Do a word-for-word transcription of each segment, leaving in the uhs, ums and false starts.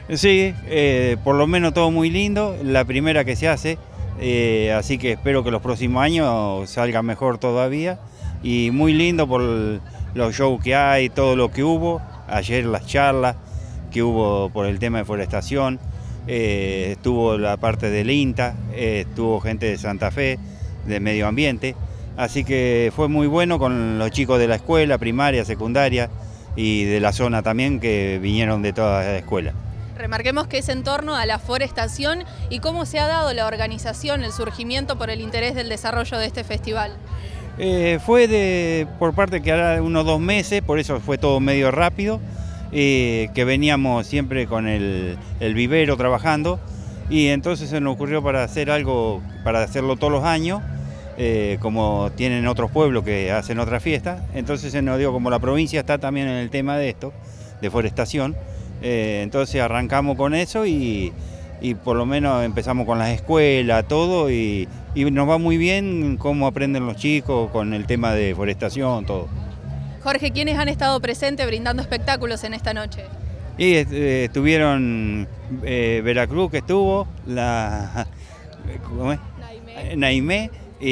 Sí, eh, por lo menos todo muy lindo, la primera que se hace, eh, así que espero que los próximos años salga mejor todavía. Y muy lindo por el, los shows que hay, todo lo que hubo, ayer las charlas que hubo por el tema de forestación, eh, estuvo la parte del INTA, eh, estuvo gente de Santa Fe, de Medio Ambiente, así que fue muy bueno con los chicos de la escuela, primaria, secundaria y de la zona también que vinieron de todas las escuelas. Remarquemos que es en torno a la forestación y cómo se ha dado la organización, el surgimiento por el interés del desarrollo de este festival. Eh, fue de, por parte que hará unos dos meses, por eso fue todo medio rápido, eh, que veníamos siempre con el, el vivero trabajando y entonces se nos ocurrió para hacer algo, para hacerlo todos los años, eh, como tienen otros pueblos que hacen otras fiestas, entonces se nos dio, como la provincia está también en el tema de esto, de forestación, eh, entonces arrancamos con eso y, y por lo menos empezamos con las escuelas, todo, y, y nos va muy bien cómo aprenden los chicos con el tema de forestación, todo. Jorge, ¿quiénes han estado presentes brindando espectáculos en esta noche? Y eh, estuvieron eh, Veracruz, que estuvo, la ¿cómo es? Naimé. Naimé,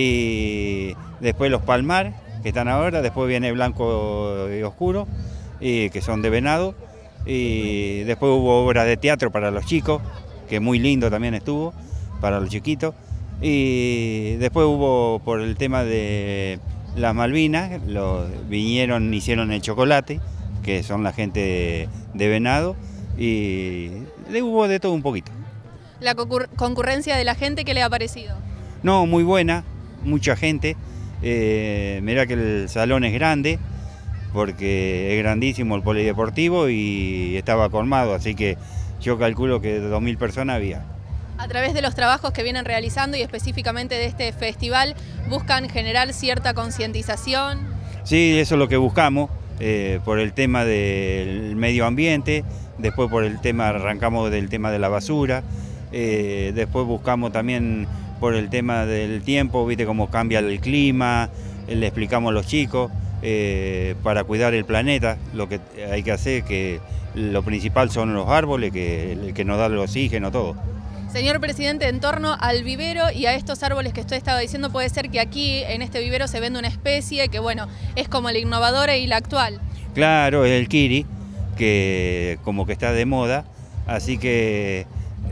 y después los Palmar, que están ahora, después viene Blanco y Oscuro, y que son de Venado, y después hubo obras de teatro para los chicos, que muy lindo también estuvo, para los chiquitos, y después hubo por el tema de las Malvinas, los, vinieron, hicieron el chocolate, que son la gente de, de Venado, y le hubo de todo un poquito. ¿La concurrencia de la gente qué le ha parecido? No, muy buena, mucha gente, eh, mirá que el salón es grande, porque es grandísimo el polideportivo y estaba colmado, así que yo calculo que dos mil personas había. A través de los trabajos que vienen realizando y específicamente de este festival, ¿buscan generar cierta concientización? Sí, eso es lo que buscamos, eh, por el tema del medio ambiente, después por el tema, arrancamos del tema de la basura, eh, después buscamos también por el tema del tiempo, viste cómo cambia el clima, eh, le explicamos a los chicos, eh, para cuidar el planeta, lo que hay que hacer, que lo principal son los árboles, que, que nos dan el oxígeno, todo. Señor presidente, en torno al vivero y a estos árboles que usted estaba diciendo, puede ser que aquí en este vivero se vende una especie que, bueno, es como la innovadora y la actual. Claro, es el kiri, que como que está de moda, así que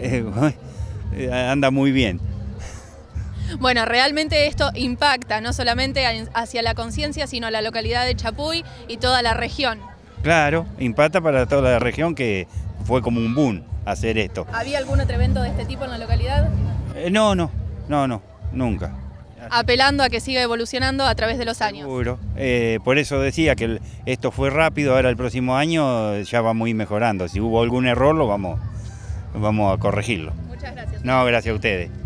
eh, anda muy bien. Bueno, realmente esto impacta no solamente hacia la conciencia, sino a la localidad de Chapuy y toda la región. Claro, impacta para toda la región, que fue como un boom hacer esto. ¿Había algún otro evento de este tipo en la localidad? Eh, no, no, no, no, nunca. Apelando a que siga evolucionando a través de los años. Seguro. Eh, por eso decía que el, esto fue rápido, ahora el próximo año ya vamos a ir mejorando. Si hubo algún error, lo vamos, vamos a corregirlo. Muchas gracias. No, gracias a ustedes.